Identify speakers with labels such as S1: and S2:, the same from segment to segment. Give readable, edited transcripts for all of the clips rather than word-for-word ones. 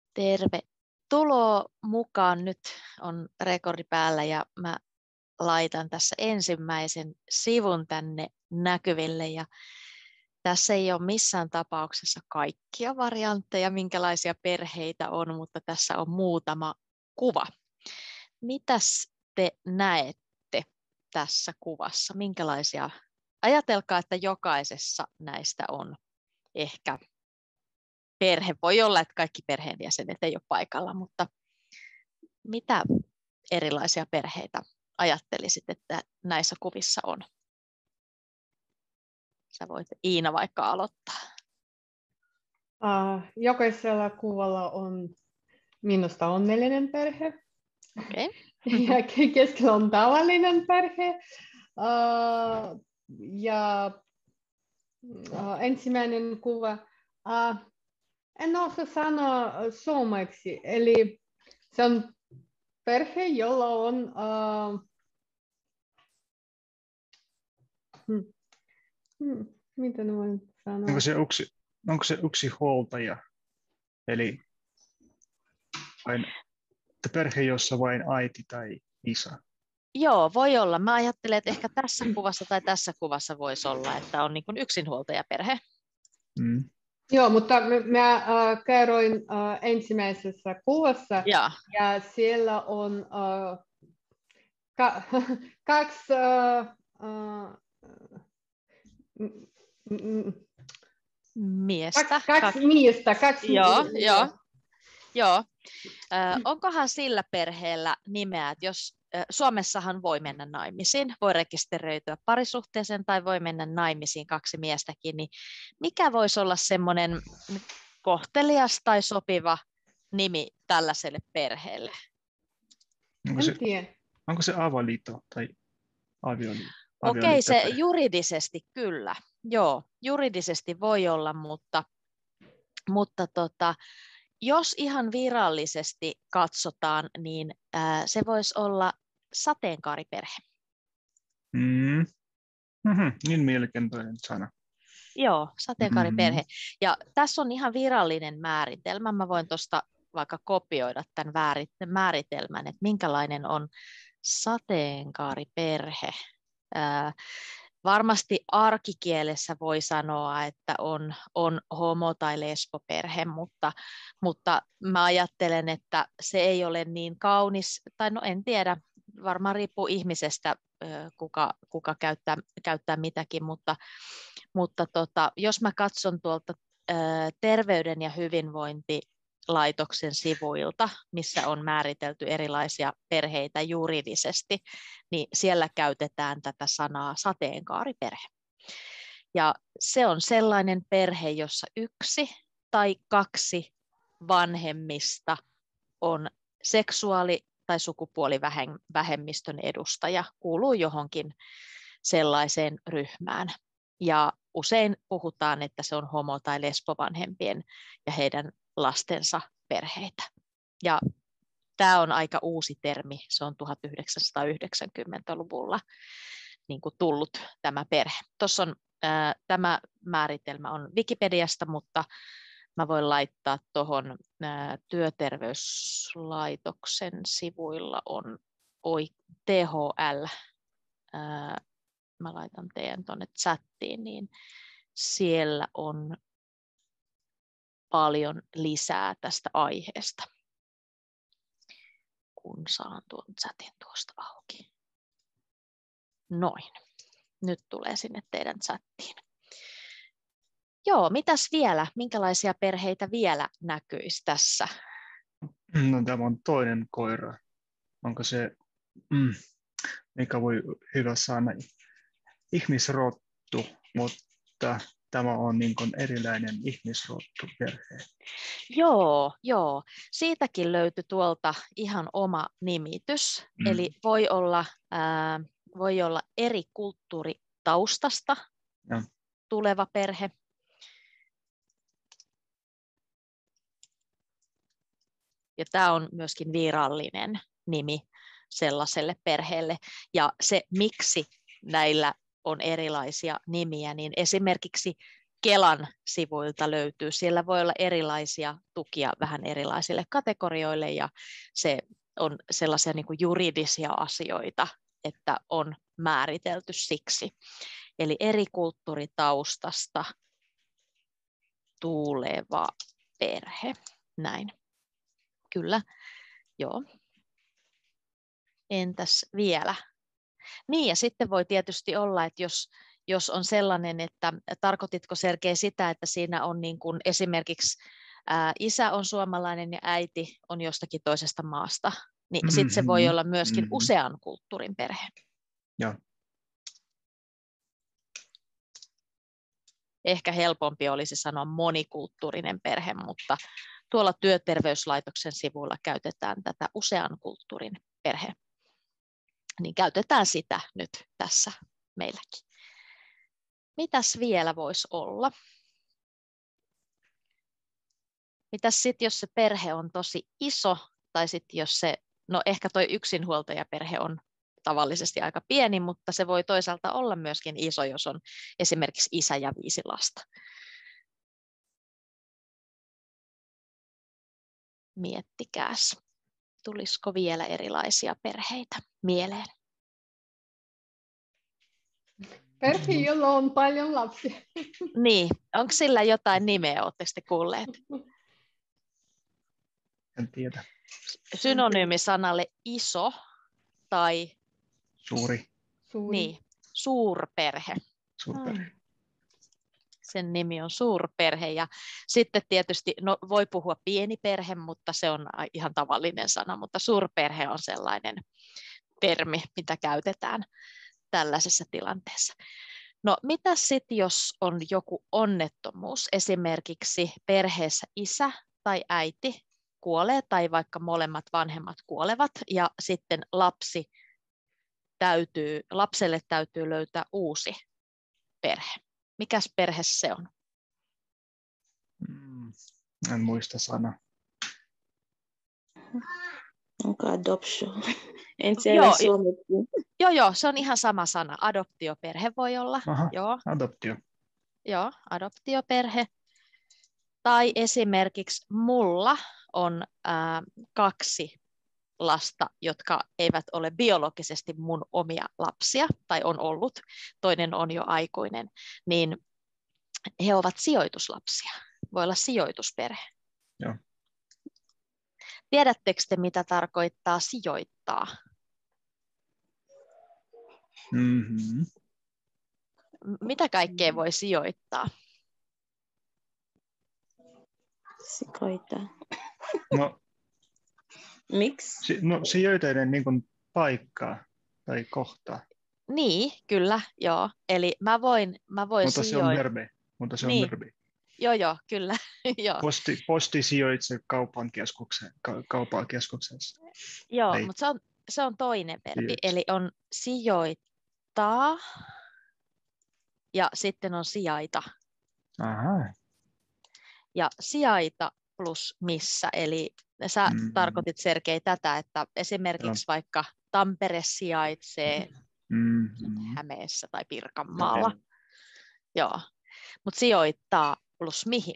S1: Tervetuloa mukaan. Nyt on rekordi päällä ja mä laitan tässä ensimmäisen sivun tänne näkyville. Ja tässä ei ole missään tapauksessa kaikkia variantteja, minkälaisia perheitä on, mutta tässä on muutama kuva. Mitäs te näette tässä kuvassa? Minkälaisia? Ajatelkaa, että jokaisessa näistä on ehkä perhe. Voi olla, että kaikki perheenjäsenet ei ole paikalla, mutta mitä erilaisia perheitä ajattelisit, että näissä kuvissa on? Sä voit Iina vaikka aloittaa.
S2: Jokaisella kuvalla on minusta onnellinen perhe.
S1: Okay.
S2: Ja keskellä on tavallinen perhe. Ja ensimmäinen kuva. En osaa sanoa suomeksi. Eli se on perhe, jolla on miten voin sanoa?
S3: Onko se yksinhuoltaja? Eli perhe, jossa vain äiti tai isä?
S1: Joo, voi olla. Mä ajattelen, että ehkä tässä kuvassa tai tässä kuvassa voisi olla, että on niin kuin yksinhuoltajaperhe.
S2: Joo, mutta mä kerroin ensimmäisessä kuvassa, ja siellä on kaksi
S1: miestä.
S2: Kaksi miestä.
S1: Joo. Onkohan sillä perheellä nimeä, että jos Suomessahan voi mennä naimisiin, voi rekisteröityä parisuhteeseen tai voi mennä naimisiin kaksi miestäkin, niin mikä voisi olla semmoinen kohtelias tai sopiva nimi tällaiselle perheelle?
S3: Onko se avoliitto tai avioliitto?
S1: Okei, se juridisesti kyllä. Joo, juridisesti voi olla, mutta jos ihan virallisesti katsotaan, niin se voisi olla sateenkaariperhe.
S3: Niin mielenkiintoinen sana.
S1: Joo, sateenkaariperhe. Ja tässä on ihan virallinen määritelmä. Mä voin tuosta vaikka kopioida tämän määritelmän, että minkälainen on sateenkaariperhe. Varmasti arkikielessä voi sanoa, että on homo- tai lesboperhe, mutta mä ajattelen, että se ei ole niin kaunis, tai no en tiedä, varmaan riippuu ihmisestä, kuka käyttää mitäkin, mutta jos mä katson tuolta Terveyden ja hyvinvointilaitoksen sivuilta, missä on määritelty erilaisia perheitä juridisesti, niin siellä käytetään tätä sanaa sateenkaariperhe. Ja se on sellainen perhe, jossa yksi tai kaksi vanhemmista on seksuaali- tai sukupuolivähemmistön edustaja, kuuluu johonkin sellaiseen ryhmään. Ja usein puhutaan, että se on homo- tai lesbovanhempien ja heidän lastensa perheitä. Ja tämä on aika uusi termi, se on 1990-luvulla niin kuin tullut tämä perhe. Tuossa on, tämä määritelmä on Wikipediasta, mutta mä voin laittaa tuohon Työterveyslaitoksen sivuilla on THL. Mä laitan teidän tuonne chattiin, niin siellä on paljon lisää tästä aiheesta, kun saan tuon chatin tuosta auki. Noin. Nyt tulee sinne teidän chattiin. Joo, mitäs vielä? Minkälaisia perheitä vielä näkyisi tässä?
S3: No, tämä on toinen koira. Onko se, mikä voi hyvä sana, ihmisrottu, mutta tämä on niin kuin erilainen ihmisrottuperhe.
S1: Joo. Siitäkin löytyi tuolta ihan oma nimitys. Eli voi olla eri kulttuuritaustasta tuleva perhe. Ja tämä on myöskin virallinen nimi sellaiselle perheelle. Ja se, miksi näillä on erilaisia nimiä, niin esimerkiksi Kelan sivuilta löytyy. Siellä voi olla erilaisia tukia vähän erilaisille kategorioille ja se on sellaisia niin kuin juridisia asioita, että on määritelty siksi. Eli eri kulttuuritaustasta tuleva perhe. Näin. Kyllä. Joo. Entäs vielä? Niin, ja sitten voi tietysti olla, että jos on sellainen, että tarkoititko Sergei sitä, että siinä on niin kuin esimerkiksi isä on suomalainen ja äiti on jostakin toisesta maasta, niin sitten se voi olla myöskin usean kulttuurin perhe.
S3: Joo.
S1: Ehkä helpompi olisi sanoa monikulttuurinen perhe, mutta tuolla työterveyslaitoksen sivuilla käytetään tätä usean kulttuurin perhe. Niin käytetään sitä nyt tässä meilläkin. Mitäs vielä voisi olla? Mitäs sitten, jos se perhe on tosi iso, tai sitten jos se, no ehkä toi yksinhuoltajaperhe on tavallisesti aika pieni, mutta se voi toisaalta olla myöskin iso, jos on esimerkiksi isä ja 5 lasta. Miettikääs, tulisiko vielä erilaisia perheitä mieleen?
S2: Perhe, jolla on paljon lapsia.
S1: Niin, onko sillä jotain nimeä, oletteko te kuulleet?
S3: En tiedä.
S1: Synonyymi sanalle iso tai
S3: Suuri.
S1: niin, suurperhe.
S3: Suurperhe.
S1: Sen nimi on suurperhe ja sitten tietysti no, voi puhua pieni perhe, mutta se on ihan tavallinen sana, mutta suurperhe on sellainen termi, mitä käytetään tällaisessa tilanteessa. No mitä sitten, jos on joku onnettomuus, esimerkiksi perheessä isä tai äiti kuolee tai vaikka molemmat vanhemmat kuolevat ja sitten lapselle täytyy löytää uusi perhe. Mikäs perhe se on?
S3: En muista sana.
S4: Onko adoption? En siellä suomeksi.
S1: Joo, se on ihan sama sana. Adoptioperhe voi olla.
S3: Aha,
S1: joo.
S3: adoptio.
S1: Joo, adoptioperhe. Tai esimerkiksi mulla on 2 lasta, jotka eivät ole biologisesti mun omia lapsia, tai on ollut, toinen on jo aikuinen, niin he ovat sijoituslapsia. Voi olla sijoitusperhe.
S3: Joo.
S1: Tiedättekö te, mitä tarkoittaa sijoittaa?
S3: Mm-hmm.
S1: Mitä kaikkea voi sijoittaa?
S4: Sikoita.
S3: No,
S4: Miksi?
S3: sijoiteiden niin kuin paikkaa tai kohtaa.
S1: Niin, kyllä, joo. Eli mä voin
S3: Mutta se on verbi.
S1: Niin. Joo, kyllä. joo.
S3: Posti sijoitse kaupan keskuksessa.
S1: Joo, mutta se on toinen verbi. Eli on sijoittaa ja sitten on sijaita.
S3: Aha.
S1: Ja sijaita plus missä, eli sä tarkoitit Sergei tätä, että esimerkiksi vaikka Tampere sijaitsee Hämeessä tai Pirkanmaalla. Joo, mutta sijoittaa plus mihin.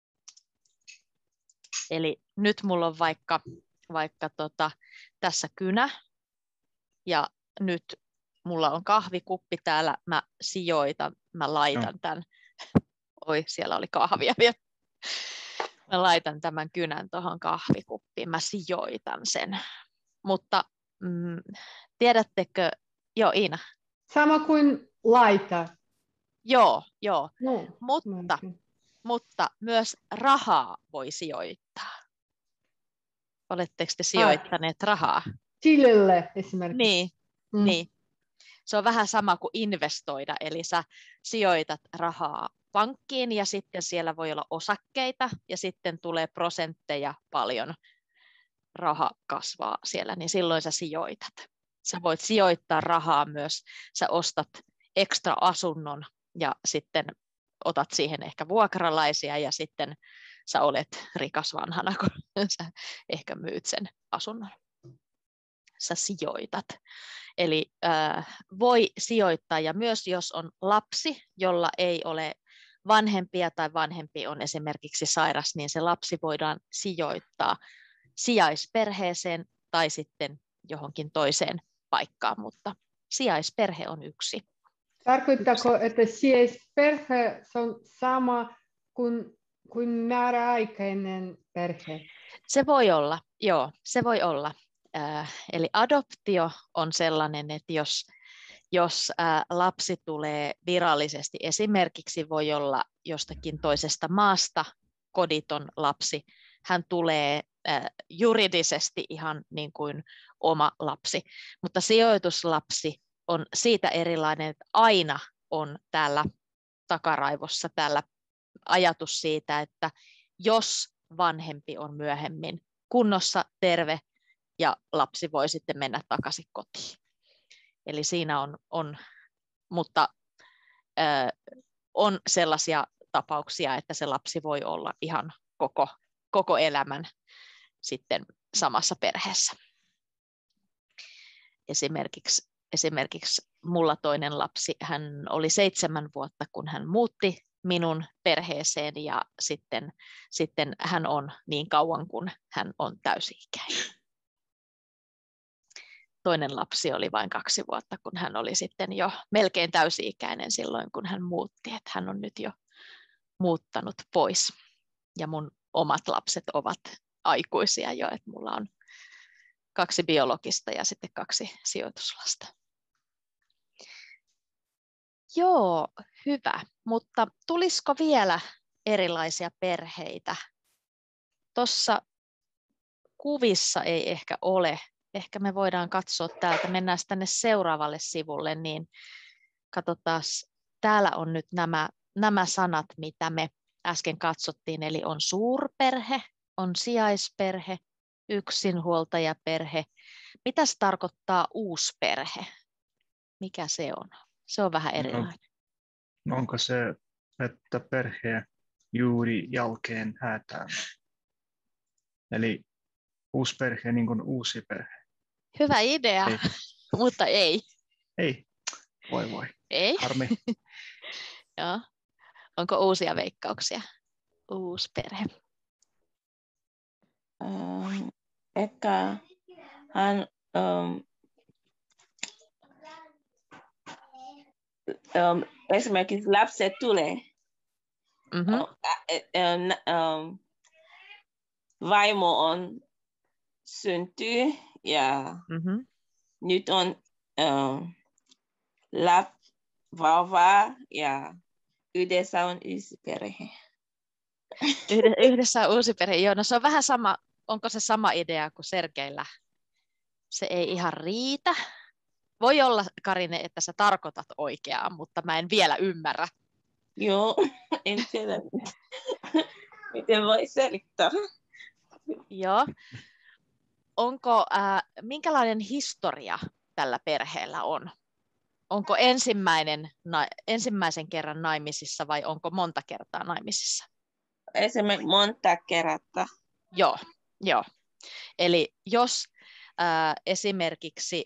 S1: Eli nyt mulla on vaikka tässä kynä ja nyt mulla on kahvikuppi täällä, mä laitan tämän. Oi, siellä oli kahvia vielä. Mä laitan tämän kynän tuohon kahvikuppiin, mä sijoitan sen. Mutta tiedättekö, joo Iina?
S2: Sama kuin laita.
S1: Joo,
S2: No,
S1: mutta myös rahaa voi sijoittaa. Oletteko te sijoittaneet rahaa?
S2: Tilille esimerkiksi.
S1: Niin. Se on vähän sama kuin investoida, eli sä sijoitat rahaa pankkiin ja sitten siellä voi olla osakkeita ja sitten tulee prosentteja paljon, raha kasvaa siellä, niin silloin sä sijoitat. Sä voit sijoittaa rahaa myös, sä ostat ekstra asunnon ja sitten otat siihen ehkä vuokralaisia ja sitten sä olet rikas vanhana, kun sä ehkä myyt sen asunnon. Sä sijoitat. Eli voi sijoittaa ja myös jos on lapsi, jolla ei ole vanhempia tai vanhempi on esimerkiksi sairas, niin se lapsi voidaan sijoittaa sijaisperheeseen tai sitten johonkin toiseen paikkaan, mutta sijaisperhe on yksi.
S2: Tarkoittaako, että sijaisperhe on sama kuin määräaikainen perhe?
S1: Se voi olla, joo, se voi olla. Eli adoptio on sellainen, että jos lapsi tulee virallisesti, esimerkiksi voi olla jostakin toisesta maasta koditon lapsi, hän tulee juridisesti ihan niin kuin oma lapsi, mutta sijoituslapsi on siitä erilainen, että aina on täällä takaraivossa täällä ajatus siitä, että jos vanhempi on myöhemmin kunnossa, terve ja lapsi voi sitten mennä takaisin kotiin. Eli siinä mutta on sellaisia tapauksia, että se lapsi voi olla ihan koko elämän sitten samassa perheessä. Esimerkiksi mulla toinen lapsi, hän oli 7 vuotta, kun hän muutti minun perheeseen ja sitten hän on niin kauan, kun hän on täysi-ikäinen. Toinen lapsi oli vain 2 vuotta, kun hän oli sitten jo melkein täysi-ikäinen silloin, kun hän muutti. Että hän on nyt jo muuttanut pois. Ja mun omat lapset ovat aikuisia jo, että mulla on 2 biologista ja sitten 2 sijoituslasta. Joo, hyvä. Mutta tulisiko vielä erilaisia perheitä? Tuossa kuvissa ei ehkä ole. Ehkä me voidaan katsoa täältä, mennään tänne seuraavalle sivulle, niin katsotaan, täällä on nyt nämä sanat, mitä me äsken katsottiin, eli on suurperhe, on sijaisperhe, yksinhuoltajaperhe. Mitä se tarkoittaa uusperhe? Mikä se on? Se on vähän erilainen.
S3: No, onko se, että perhe juuri jälkeen häätään? Eli uusi perhe niin kuin uusi perhe.
S1: Hyvä idea,
S3: Ei.
S1: mutta ei.
S3: Ei, voi.
S1: Ei?
S3: Harmi.
S1: Joo. Onko uusia veikkauksia? Uusi perhe.
S4: Ehkä hän esimerkiksi lapset tulee. Vaimo on syntyy ja nyt on vauva ja yhdessä on uusi perhe.
S1: Yhdessä on uusi perhe. Joo, no se on vähän sama. Onko se sama idea kuin Sergeillä? Se ei ihan riitä. Voi olla, Karine, että sä tarkoitat oikeaa, mutta mä en vielä ymmärrä.
S4: Joo, en tiedä. Miten voi selittää?
S1: Joo. Onko, minkälainen historia tällä perheellä on? Onko ensimmäisen kerran naimisissa vai onko monta kertaa naimisissa?
S4: Esimerkiksi monta kertaa.
S1: Joo. Eli jos esimerkiksi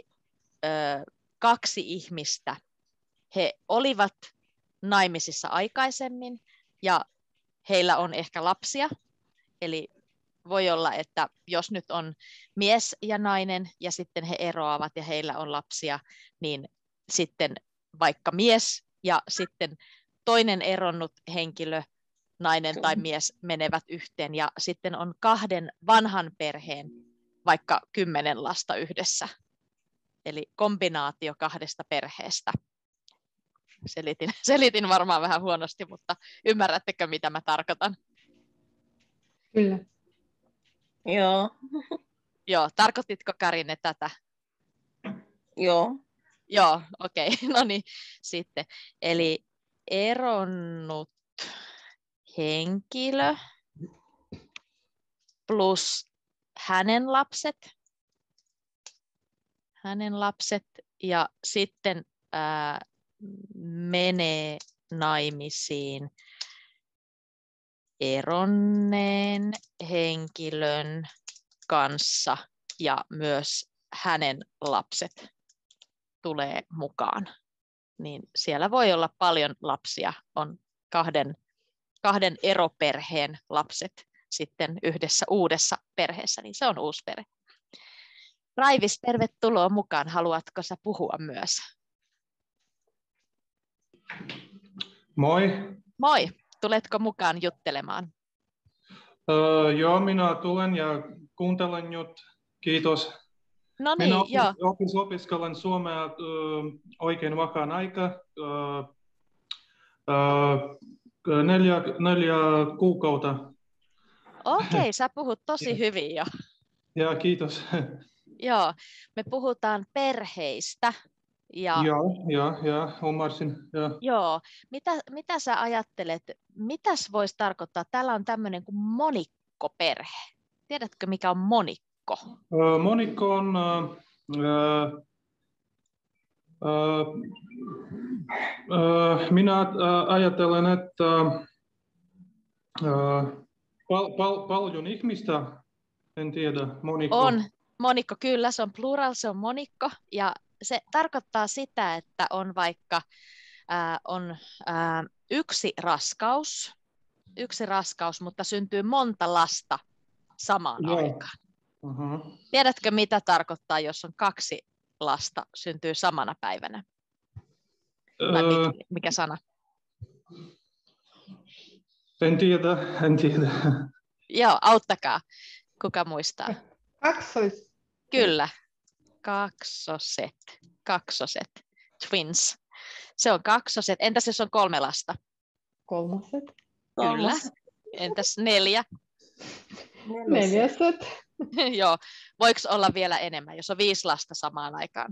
S1: 2 ihmistä, he olivat naimisissa aikaisemmin ja heillä on ehkä lapsia, eli voi olla, että jos nyt on mies ja nainen ja sitten he eroavat ja heillä on lapsia, niin sitten vaikka mies ja sitten toinen eronnut henkilö, nainen tai mies, menevät yhteen ja sitten on 2 vanhan perheen vaikka 10 lasta yhdessä. Eli kombinaatio 2 perheestä. Selitin varmaan vähän huonosti, mutta ymmärrättekö, mitä mä tarkoitan?
S2: Kyllä.
S4: Joo,
S1: tarkoititko Karine tätä?
S4: Joo,
S1: okei. No niin, sitten. Eli eronnut henkilö plus hänen lapset ja sitten menee naimisiin eronneen henkilön kanssa ja myös hänen lapset tulee mukaan. Niin siellä voi olla paljon lapsia, on 2 kahden eroperheen lapset sitten yhdessä uudessa perheessä, niin se on uusi perhe. Raivis, tervetuloa mukaan. Haluatko sä puhua myös?
S5: Moi.
S1: Moi. Tuletko mukaan juttelemaan?
S5: Joo, minä tulen ja kuuntelen nyt. Kiitos.
S1: No
S5: Minä
S1: niin, joo.
S5: opiskelen suomea oikein vakaan aika. 4 kuukautta.
S1: Okei, sä puhut tosi hyvin jo.
S5: Ja kiitos.
S1: Joo, me puhutaan perheistä. Ja,
S5: ja, ymmärsin. Ja.
S1: joo, mitä sä ajattelet, mitäs voisi tarkoittaa? Täällä on tämmöinen kuin monikkoperhe. Tiedätkö, mikä on monikko?
S5: Monikko on minä ajattelen, että paljon ihmistä, en tiedä, monikko.
S1: On monikko, kyllä, se on plural, se on monikko. Ja se tarkoittaa sitä, että on vaikka yksi raskaus, mutta syntyy monta lasta samaan aikaan.
S5: Uh-huh.
S1: Tiedätkö, mitä tarkoittaa, jos on 2 lasta syntyy samana päivänä? Tai mikä sana?
S5: En tiedä.
S1: Joo, auttakaa. Kuka muistaa?
S2: Kaksois.
S1: Kyllä. Kaksoset. Twins. Se on kaksoset. Entäs jos on 3 lasta?
S2: Kolmoset.
S1: Kyllä. Entäs 4?
S2: Neljäset.
S1: Joo. Voiko olla vielä enemmän, jos on 5 lasta samaan aikaan?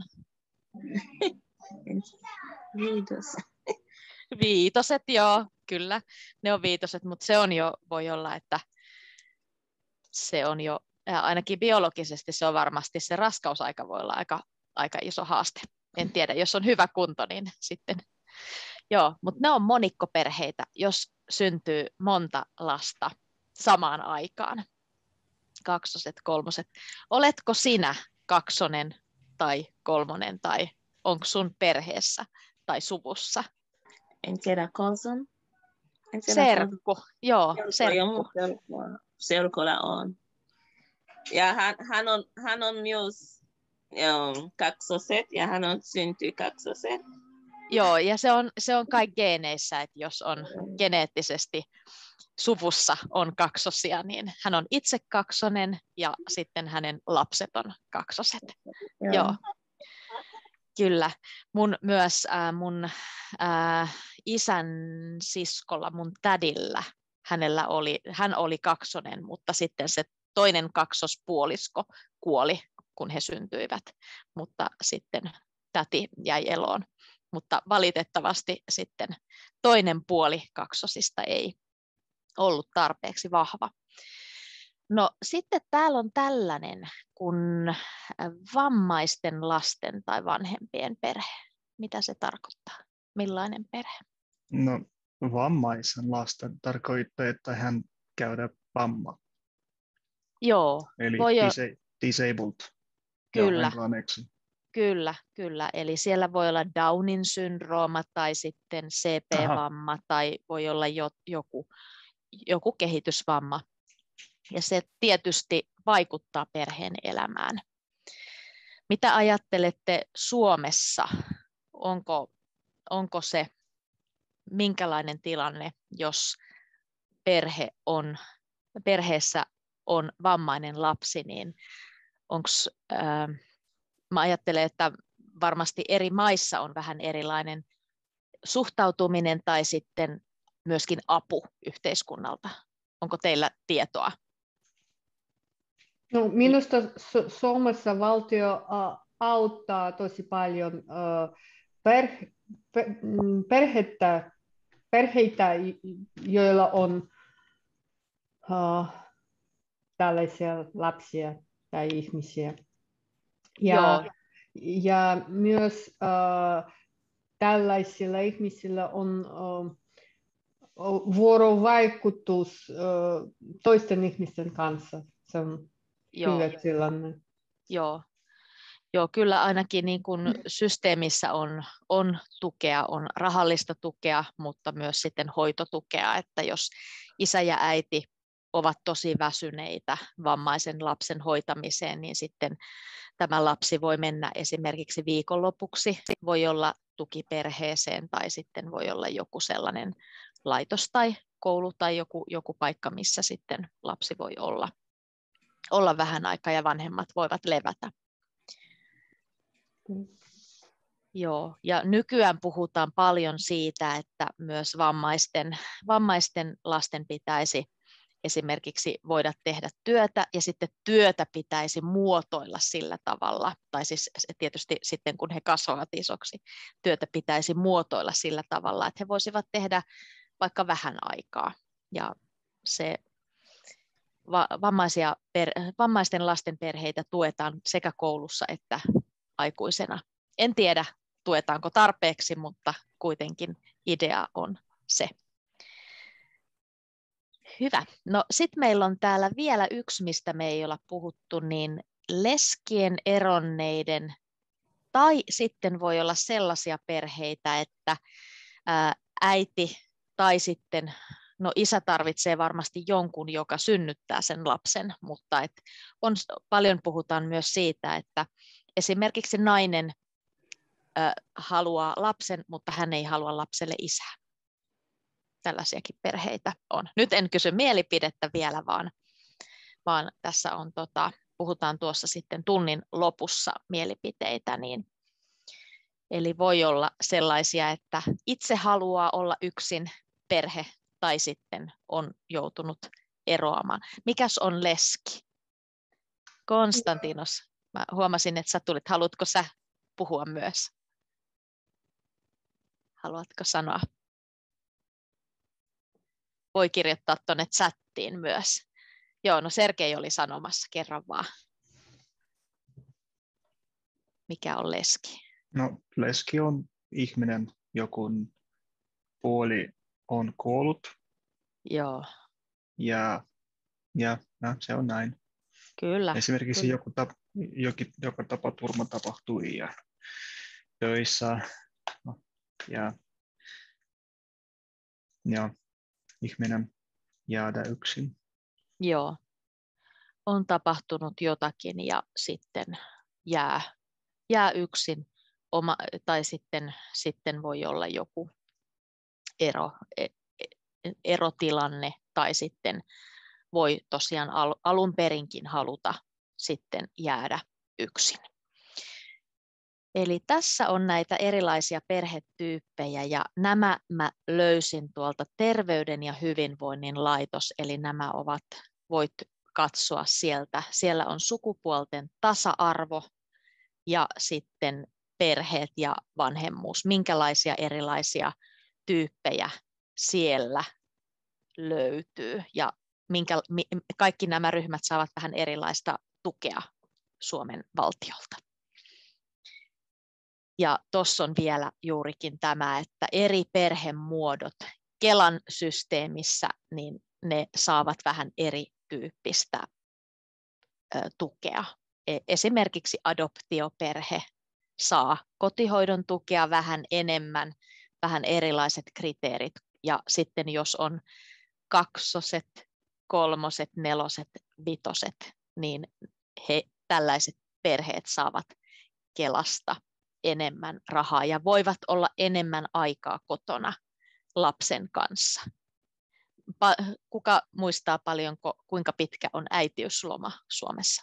S1: Viitoset, joo, kyllä. Ne on viitoset, mutta se on jo, voi olla, että se on jo, ainakin biologisesti se on varmasti, se raskausaika voi olla aika iso haaste. En tiedä, jos on hyvä kunto, niin sitten. Joo, mutta ne on monikkoperheitä, jos syntyy monta lasta samaan aikaan. Kaksoset, kolmoset. Oletko sinä kaksonen tai kolmonen tai onko sun perheessä tai suvussa?
S4: En tiedä, cousin.
S1: Serkku, joo, serkku.
S4: Serkulla on. Ja hän on myös kaksoset ja hän on synty kaksoset.
S1: Joo, ja se on kai geeneissä, että jos on geneettisesti suvussa on kaksosia, niin hän on itse kaksonen ja sitten hänen lapset on kaksoset. Joo. Kyllä. Mun isän siskolla, mun tädillä, hän oli kaksonen, mutta sitten se toinen kaksospuolisko kuoli, kun he syntyivät, mutta sitten täti jäi eloon. Mutta valitettavasti sitten toinen puoli kaksosista ei ollut tarpeeksi vahva. No sitten täällä on tällainen kuin vammaisten lasten tai vanhempien perhe. Mitä se tarkoittaa? Millainen perhe?
S3: No, vammaisen lasten tarkoittaa, että hän käydä vamma.
S1: Joo.
S3: Eli disabled.
S1: Kyllä. Kyllä. Eli siellä voi olla Downin syndrooma tai sitten CP-vamma tai voi olla joku kehitysvamma. Ja se tietysti vaikuttaa perheen elämään. Mitä ajattelette Suomessa? Onko se minkälainen tilanne, jos perheessä on vammainen lapsi, niin mä ajattelen, että varmasti eri maissa on vähän erilainen suhtautuminen tai sitten myöskin apu yhteiskunnalta. Onko teillä tietoa?
S2: No, minusta Suomessa valtio auttaa tosi paljon perheitä, joilla on tällaisia lapsia tai ihmisiä. Ja myös tällaisilla ihmisillä on vuorovaikutus toisten ihmisten kanssa. Se on hyvä tilanne.
S1: Joo. Joo, kyllä ainakin niin kuin systeemissä on tukea, on rahallista tukea, mutta myös sitten hoitotukea, että jos isä ja äiti ovat tosi väsyneitä vammaisen lapsen hoitamiseen, niin sitten tämä lapsi voi mennä esimerkiksi viikonlopuksi, voi olla tukiperheeseen tai sitten voi olla joku sellainen laitos tai koulu tai joku paikka, missä sitten lapsi voi olla vähän aikaa ja vanhemmat voivat levätä. Joo, ja nykyään puhutaan paljon siitä, että myös vammaisten lasten pitäisi esimerkiksi voida tehdä työtä ja sitten työtä pitäisi muotoilla sillä tavalla, tai siis tietysti sitten kun he kasvavat isoksi, työtä pitäisi muotoilla sillä tavalla, että he voisivat tehdä vaikka vähän aikaa. Ja se vammaisten lasten perheitä tuetaan sekä koulussa että aikuisena. En tiedä, tuetaanko tarpeeksi, mutta kuitenkin idea on se. Hyvä. No sitten meillä on täällä vielä yksi, mistä me ei olla puhuttu, niin leskien eronneiden, tai sitten voi olla sellaisia perheitä, että äiti tai sitten, no isä tarvitsee varmasti jonkun, joka synnyttää sen lapsen, mutta paljon puhutaan myös siitä, että esimerkiksi nainen haluaa lapsen, mutta hän ei halua lapselle isää. Tällaisiakin perheitä on. Nyt en kysy mielipidettä vielä, vaan tässä on, puhutaan tuossa sitten tunnin lopussa mielipiteitä. Eli voi olla sellaisia, että itse haluaa olla yksin perhe tai sitten on joutunut eroamaan. Mikäs on leski? Konstantinos, mä huomasin, että sä tulit. Haluatko sä puhua myös? Haluatko sanoa? Voi kirjoittaa tuonne chattiin myös. Joo, no Sergei oli sanomassa, kerran vaan. Mikä on leski?
S3: No, leski on ihminen, jokun puoli on kuollut.
S1: Joo.
S3: Ja no, se on näin.
S1: Kyllä.
S3: Esimerkiksi
S1: kyllä.
S3: joku tapaturma tapahtui ja töissä ja ihminen jäädä yksin.
S1: Joo. On tapahtunut jotakin ja sitten jää yksin tai sitten voi olla joku erotilanne tai sitten voi tosiaan alun perinkin haluta sitten jäädä yksin. Eli tässä on näitä erilaisia perhetyyppejä ja nämä mä löysin tuolta Terveyden ja hyvinvoinnin laitos, eli nämä voit katsoa sieltä. Siellä on sukupuolten tasa-arvo ja sitten perheet ja vanhemmuus. Minkälaisia erilaisia tyyppejä siellä löytyy ja kaikki nämä ryhmät saavat vähän erilaista tukea Suomen valtiolta. Ja tuossa on vielä juurikin tämä, että eri perhemuodot Kelan systeemissä, niin ne saavat vähän erityyppistä tukea. Esimerkiksi adoptioperhe saa kotihoidon tukea vähän enemmän, vähän erilaiset kriteerit. Ja sitten jos on kaksoset, kolmoset, neloset, vitoset, niin tällaiset perheet saavat Kelasta enemmän rahaa ja voivat olla enemmän aikaa kotona lapsen kanssa. Kuka muistaa kuinka pitkä on äitiysloma Suomessa?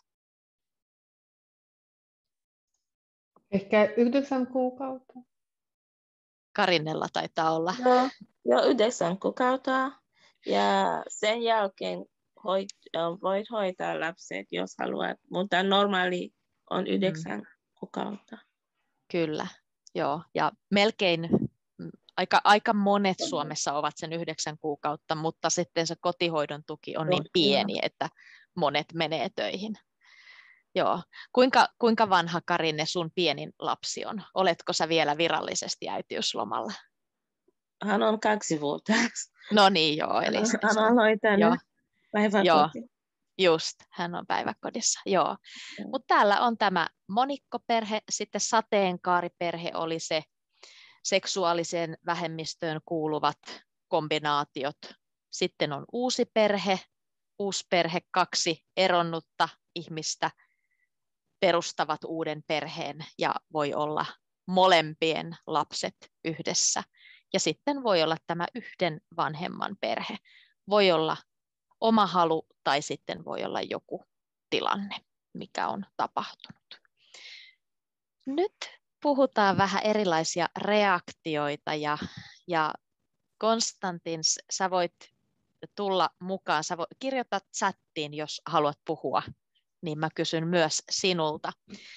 S2: Ehkä 9 kuukautta.
S1: Karinella taitaa olla.
S4: Joo, 9 kuukautta. Ja sen jälkeen voit hoitaa lapset, jos haluat, mutta normaali on 9 kuukautta.
S1: Kyllä, joo. Ja melkein aika monet Suomessa ovat sen 9 kuukautta, mutta sitten se kotihoidon tuki on niin pieni, että monet menee töihin. Joo. Kuinka vanha, Karinne, sun pienin lapsi on? Oletko sä vielä virallisesti äitiyslomalla?
S4: Hän on 2-vuotias.
S1: No niin, joo. Eli
S4: hän on hoitanut päiväkoti.
S1: Just, hän on päiväkodissa, joo. Mutta täällä on tämä monikkoperhe, sitten sateenkaariperhe oli se seksuaaliseen vähemmistöön kuuluvat kombinaatiot. Sitten on uusi perhe, 2 eronnutta ihmistä perustavat uuden perheen ja voi olla molempien lapset yhdessä. Ja sitten voi olla tämä yhden vanhemman perhe. Voi olla oma halu tai sitten voi olla joku tilanne, mikä on tapahtunut. Nyt puhutaan vähän erilaisia reaktioita ja Konstantin, sä voit tulla mukaan. Sä kirjoita chattiin, jos haluat puhua, niin mä kysyn myös sinulta.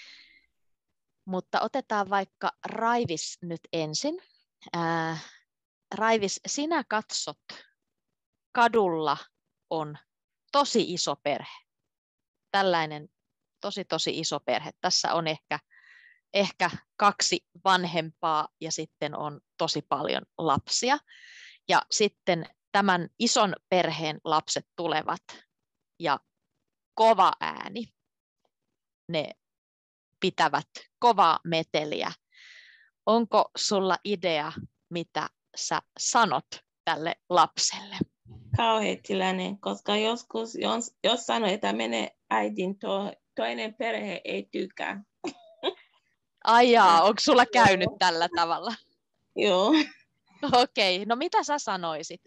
S1: Mutta otetaan vaikka Raivis nyt ensin. Raivis, sinä katsot kadulla on tosi iso perhe. Tällainen tosi iso perhe. Tässä on ehkä 2 vanhempaa ja sitten on tosi paljon lapsia. Ja sitten tämän ison perheen lapset tulevat ja kova ääni. Ne pitävät kovaa meteliä. Onko sulla idea, mitä sä sanot tälle lapselle?
S4: Kauhea tilanne, koska joskus, jos sanoo, että menee äidin, toinen perhe ei tykkää.
S1: Ai jaa, onko sulla käynyt tällä tavalla?
S4: Joo.
S1: Okei, no mitä sä sanoisit?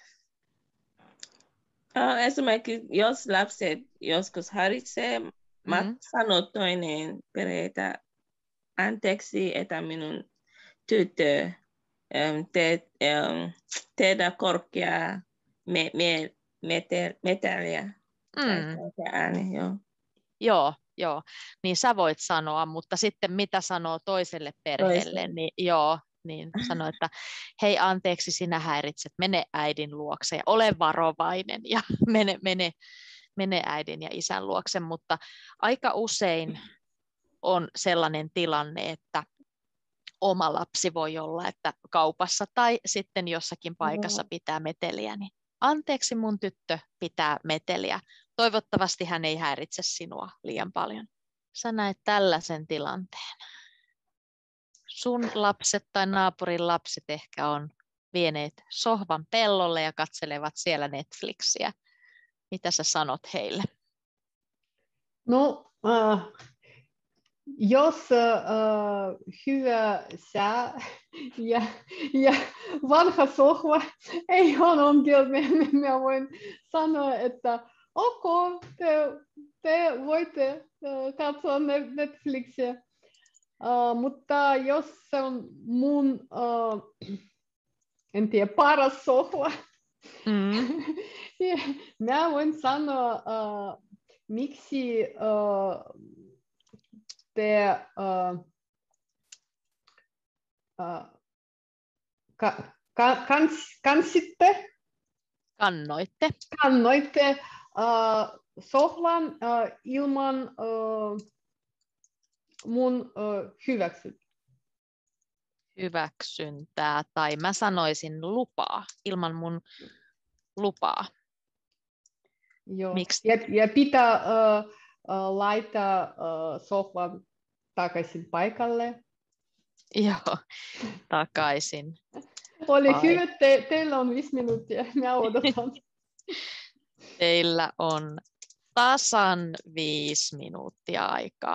S4: Esimerkiksi jos lapset joskus haritsee, mä sanon toinen perhe, että anteeksi, että minun tyttö tehdä korkeaa meteliä. Ääni,
S1: joo. Joo, niin sä voit sanoa, mutta sitten mitä sanoo toiselle perheelle, niin sanoo, että hei anteeksi, sinä häiritset, mene äidin luokse ja ole varovainen ja mene äidin ja isän luokse, mutta aika usein on sellainen tilanne, että oma lapsi voi olla, että kaupassa tai sitten jossakin paikassa pitää meteliä, niin anteeksi mun tyttö pitää meteliä. Toivottavasti hän ei häiritse sinua liian paljon. Sä näet tällaisen tilanteen. Sun lapset tai naapurin lapset ehkä on vieneet sohvan pellolle ja katselevat siellä Netflixiä. Mitä sä sanot heille?
S2: No, jos hyvä sää ja vanha sohva ei ole ongelmia, niin mä voin sanoa, että ok, te voitte katsoa Netflixiä. Mutta jos se on mun, en tiedä, paras sohva, mä voin sanoa, miksi te kannoitte sohvan ilman mun
S1: hyväksyntää, tai mä sanoisin lupaa, ilman mun lupaa.
S2: Joo.
S1: Miksi?
S2: Ja pitää laittaa sohvan takaisin paikalle.
S1: Joo, takaisin.
S2: Oli hyvä, teillä on 5 minuuttia, mä odotan.
S1: Teillä on tasan 5 minuuttia aikaa.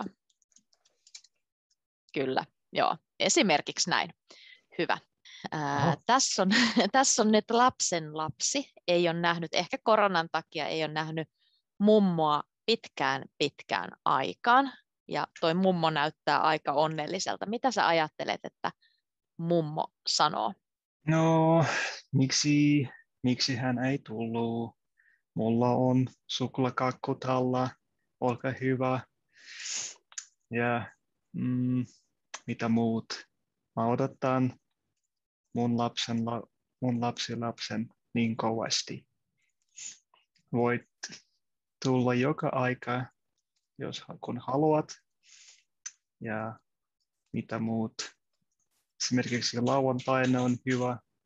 S1: Kyllä, joo. Esimerkiksi näin. Hyvä. Tässä on nyt lapsen lapsi. Ei ole nähnyt, ehkä koronan takia ei ole nähnyt mummoa pitkään aikaan. Ja toi mummo näyttää aika onnelliselta. Mitä sä ajattelet, että mummo sanoo?
S3: No, miksi hän ei tullut? Mulla on suklaakakkut alla, olkaa hyvä. Ja mitä muut? Mä odotan mun lapsen niin kovasti. Voit tulla joka aika, kun haluat. Ja mitä muut? Esimerkiksi lauantaina on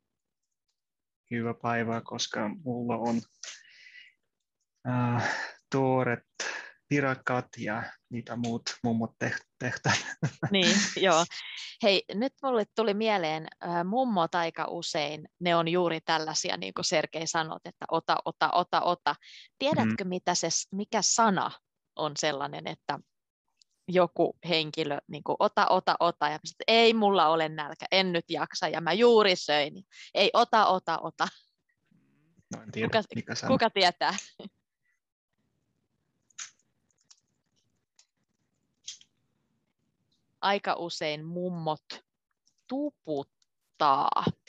S3: hyvä päivä, koska mulla on tuoret pirakat ja mitä muut mummot tehtävät.
S1: Niin, joo. Hei, nyt mulle tuli mieleen, mummot aika usein, ne on juuri tällaisia, niin kuin Sergei sanot, että ota. Tiedätkö, mikä sana on sellainen, että joku henkilö niin kuin ota, ja sit, ei mulla ole nälkä, en nyt jaksa, ja mä juuri söin. Ei, ota.
S3: No, en tiedä, mikä sana.
S1: Kuka tietää? Aika usein mummot tuputtaa,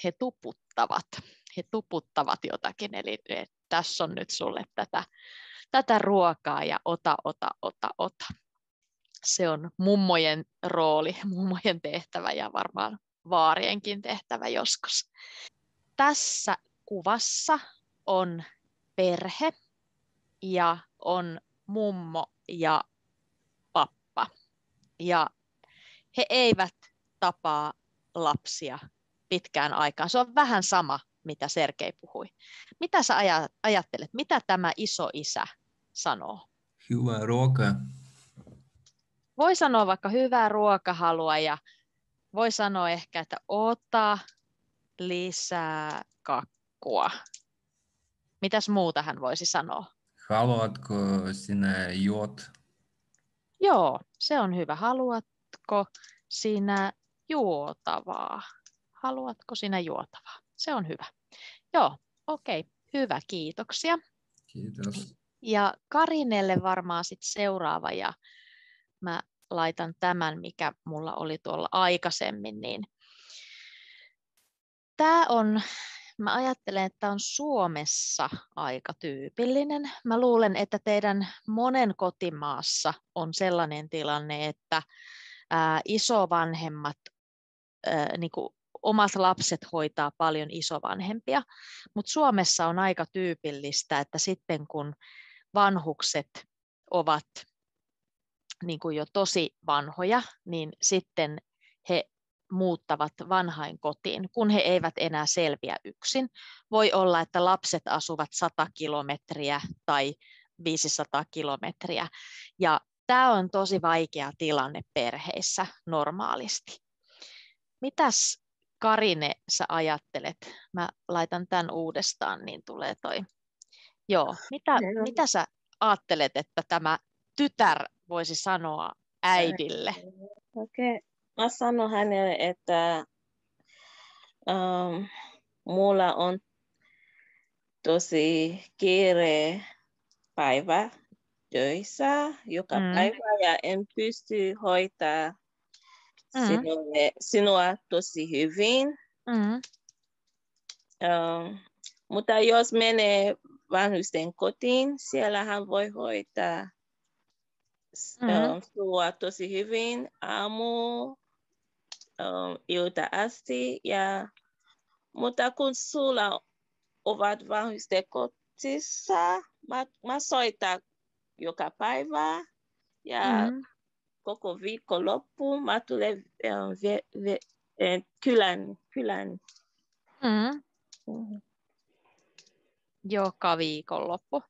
S1: he tuputtavat jotakin, eli tässä on nyt sulle tätä ruokaa ja ota. Se on mummojen rooli, mummojen tehtävä ja varmaan vaarienkin tehtävä joskus. Tässä kuvassa on perhe ja on mummo ja pappa. Ja he eivät tapaa lapsia pitkään aikaan. Se on vähän sama, mitä Sergei puhui. Mitä sä ajattelet? Mitä tämä isoisä sanoo?
S6: Hyvää ruokaa.
S1: Voi sanoa vaikka hyvää ruokahalua ja voi sanoa ehkä, että ota lisää kakkua. Mitäs muuta hän voisi sanoa?
S6: Haluatko sinä juot?
S1: Joo, se on hyvä. Haluatko sinä juotavaa? Haluatko sinä juotavaa? Se on hyvä. Joo, okei. Hyvä, kiitoksia.
S6: Kiitos.
S1: Ja Karinelle varmaan sitten seuraava, ja mä laitan tämän, mikä mulla oli tuolla aikaisemmin, niin tämä on, mä ajattelen, että tämä on Suomessa aika tyypillinen. Mä luulen, että teidän monen kotimaassa on sellainen tilanne, että isovanhemmat, niin kuin omat lapset hoitaa paljon isovanhempia, mutta Suomessa on aika tyypillistä, että sitten kun vanhukset ovat niin kuin jo tosi vanhoja, niin sitten he muuttavat vanhainkotiin, kun he eivät enää selviä yksin. Voi olla, että lapset asuvat 100 kilometriä tai 500 kilometriä, ja tämä on tosi vaikea tilanne perheissä normaalisti. Mitäs Karine sä ajattelet? Mä laitan tämän uudestaan, niin tulee toi. Joo, mitä sä ajattelet, että tämä tytär voisi sanoa äidille?
S4: Okei. Mä sanon hänelle, että mulla on tosi kiire päivä töissä joka päivä ja en pysty hoitaa sinua tosi hyvin. Mutta jos menee vanhusten kotiin, siellä hän voi hoitaa sua tosi hyvin aamu, ilta asti. Mutta kun sulla ovat vanhusten kotissa, mä soitan joka päivä ja koko viikonloppu mä tulen kylään.
S1: Joka viikonloppu.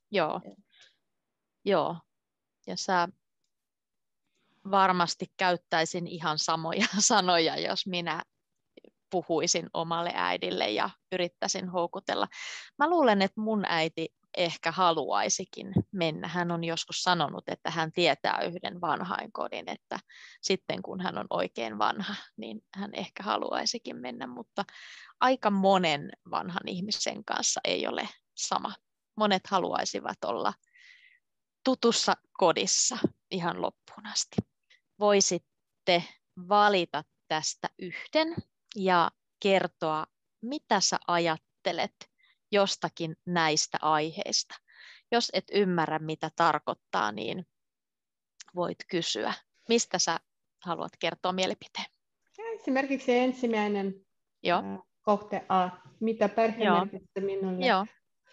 S1: Joo. Ja sä varmasti käyttäisin ihan samoja sanoja, jos minä puhuisin omalle äidille ja yrittäisin houkutella. Mä luulen, että mun äiti ehkä haluaisikin mennä. Hän on joskus sanonut, että hän tietää yhden vanhainkodin, että sitten kun hän on oikein vanha, niin hän ehkä haluaisikin mennä, mutta aika monen vanhan ihmisen kanssa ei ole sama. Monet haluaisivat olla tutussa kodissa ihan loppuun asti. Voisitte valita tästä yhden ja kertoa, mitä sä ajattelet jostakin näistä aiheista. Jos et ymmärrä, mitä tarkoittaa, niin voit kysyä. Mistä sä haluat kertoa mielipiteen?
S2: Esimerkiksi ensimmäinen kohte A. Mitä perhe merkitsee minulle?
S1: Joo.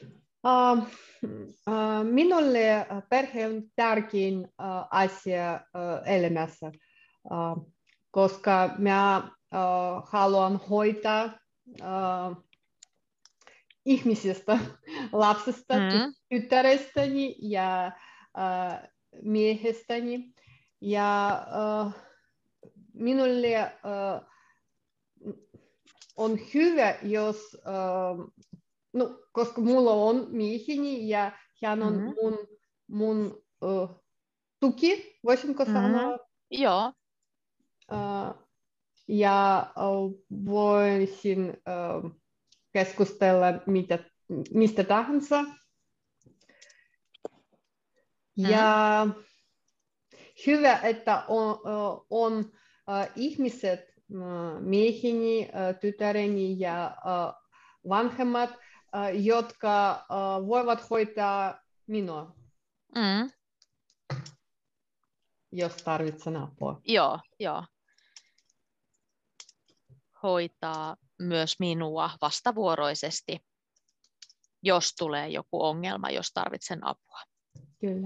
S2: Minulle perhe on tärkein asia elämässä, koska minä haluan hoitaa ihmisestä, lapsesta, tyttärestäni ja miehestäni. Ja minulle on hyvä, jos, no, koska mulla on mieheni ja hän on mun tuki, voisinko sanoa?
S1: Joo.
S2: Ja voisin keskustella mistä tahansa. Ja hyvä, että on ihmiset, mieheni, tytäreni ja vanhemmat, jotka voivat hoitaa minua, jos tarvitsen apua.
S1: Joo. Hoitaa myös minua vastavuoroisesti, jos tulee joku ongelma, jos tarvitsen apua.
S2: Kyllä.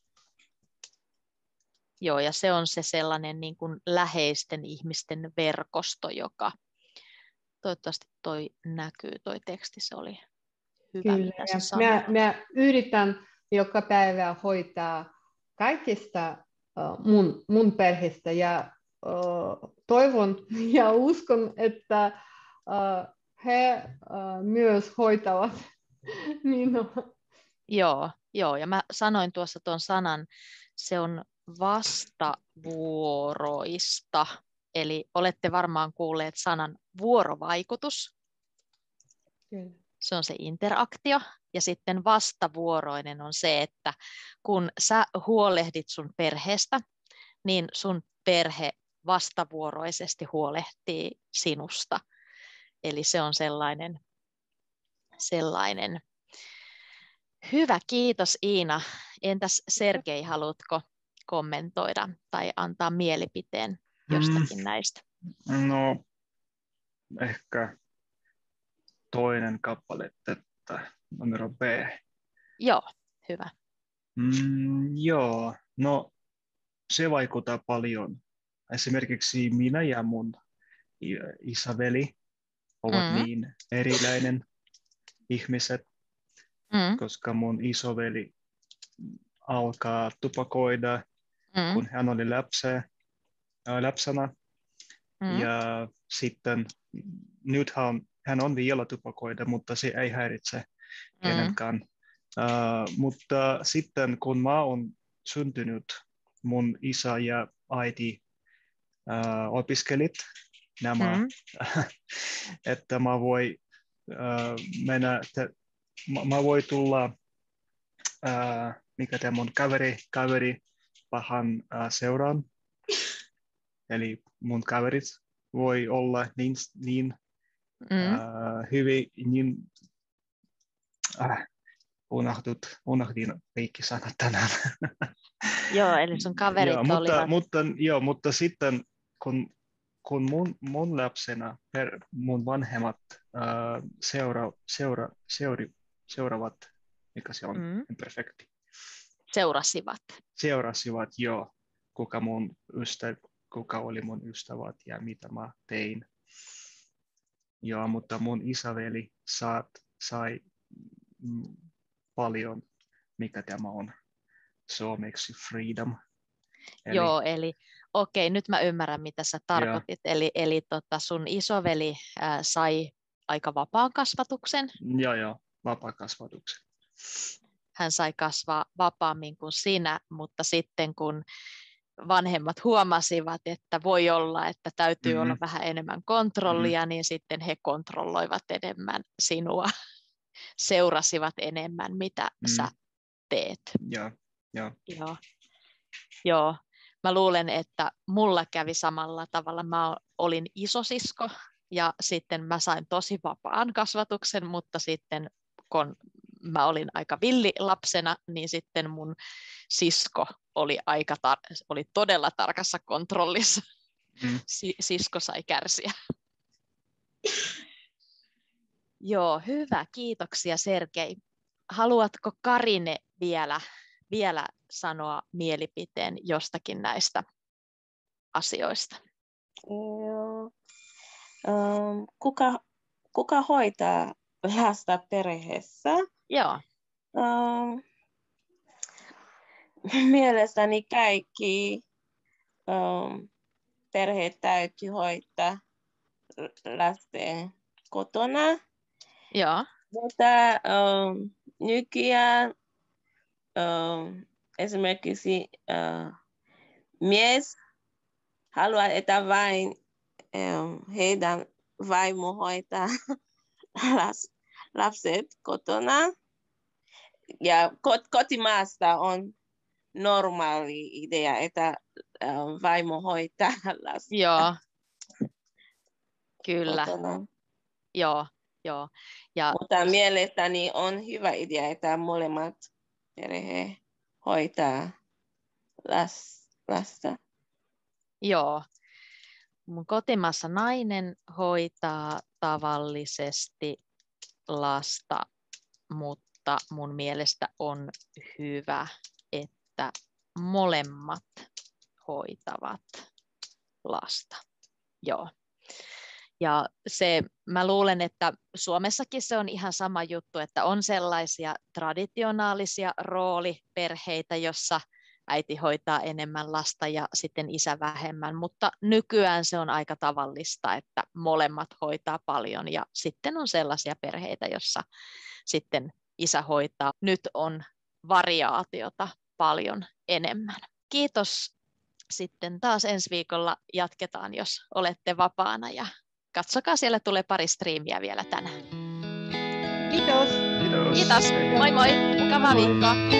S1: Joo, ja se on se sellainen niin kuin läheisten ihmisten verkosto, joka toivottavasti näkyy toi teksti, se oli hyvä,
S2: Kyllä.
S1: mitä sä sanoit.
S2: Mä yritän joka päivä hoitaa kaikista mun perheestä ja toivon ja uskon, että he myös hoitavat minua.
S1: Joo, ja mä sanoin tuossa tuon sanan, se on vastavuoroista, eli olette varmaan kuulleet sanan vuorovaikutus.
S2: Kyllä.
S1: Se on se interaktio, ja sitten vastavuoroinen on se, että kun sä huolehdit sun perheestä, niin sun perhe vastavuoroisesti huolehtii sinusta. Eli se on sellainen. Hyvä, kiitos Iina. Entäs Sergei, haluatko kommentoida tai antaa mielipiteen jostakin näistä?
S3: No, ehkä toinen kappale, että numero B.
S1: Joo, hyvä.
S3: Joo, no se vaikuttaa paljon. Esimerkiksi minä ja mun isäveli ovat niin erilainen ihmiset, koska mun isoveli alkaa tupakoida, kun hän oli lapsena. Ja sitten nyt hän on vielä tupakoida, mutta se ei häiritse kenenkään. Mutta sitten kun mä oon syntynyt, mun isä ja äiti opiskelit nämä, että mä voi mä voi tulla mikä tämä mun kaveri vähän seuraan. Eli mun kaverit voi olla niin hyvin, niin unohdin kaikki sanat tänään.
S1: Joo, eli sun kaverit olivat...
S3: Mutta sitten kun mun lapsena mun vanhemmat seuraavat, mikä se on, imperfekti. Seurasivat, joo, kuka oli mun ystävät ja mitä mä tein. Joo, mutta mun isäveli sai paljon, mikä tämä on suomeksi freedom.
S1: Joo, eli okei, nyt mä ymmärrän, mitä sä tarkoitit. Eli sun isoveli sai aika vapaan kasvatuksen.
S3: Joo, vapaan kasvatuksen.
S1: Hän sai kasvaa vapaammin kuin sinä, mutta sitten kun vanhemmat huomasivat, että voi olla, että täytyy olla vähän enemmän kontrollia, niin sitten he kontrolloivat enemmän sinua, seurasivat enemmän, mitä sä teet. Joo. Mä luulen, että mulla kävi samalla tavalla. Mä olin isosisko ja sitten mä sain tosi vapaan kasvatuksen, mutta sitten kun mä olin aika villilapsena, niin sitten mun sisko oli oli todella tarkassa kontrollissa. Sisko sai kärsiä. Joo, hyvä. Kiitoksia Sergei. Haluatko Karine vielä sanoa mielipiteen jostakin näistä asioista?
S4: Joo. Kuka hoitaa lasta perheessä.
S1: Joo.
S4: Mielestäni kaikki perheet täytyy hoitaa lasten kotona.
S1: Joo.
S4: Mutta nykyään esimerkiksi mies haluaa, että vain heidän vaimo hoitaa lapset kotona. Ja kotimaasta on normaali idea, että vaimo hoitaa lasta.
S1: Joo. Kyllä.
S4: Kotona.
S1: Joo. Ja
S4: Mutta mielestäni on hyvä idea, että molemmat perhe hoitaa lasta.
S1: Joo. Mun kotimaassa nainen hoitaa tavallisesti lasta, mutta mun mielestä on hyvä, että molemmat hoitavat lasta. Joo. Ja mä luulen, että Suomessakin se on ihan sama juttu, että on sellaisia traditionaalisia rooliperheitä, jossa äiti hoitaa enemmän lasta ja sitten isä vähemmän, mutta nykyään se on aika tavallista, että molemmat hoitaa paljon ja sitten on sellaisia perheitä, jossa sitten isä hoitaa. Nyt on variaatiota paljon enemmän. Kiitos. Sitten taas ensi viikolla jatketaan, jos olette vapaana ja katsokaa, siellä tulee pari striimiä vielä tänään.
S2: Kiitos.
S3: Kiitos.
S1: Kiitos. Moi moi. Mukavaa viikkoa.